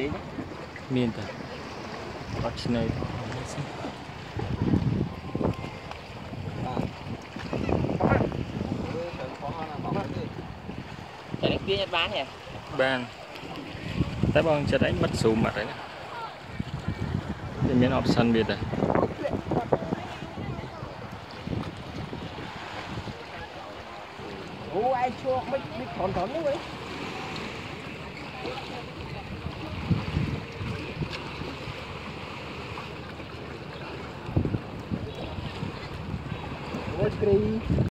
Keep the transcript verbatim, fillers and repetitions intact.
lý miền ta bắt này cái kia nhật bán nhỉ ban tại bằng cho đánh mất số mặt đấy nè thì miền học sân biệt à ô ai cho mấy mấy thòn thòn nữa vậy ôi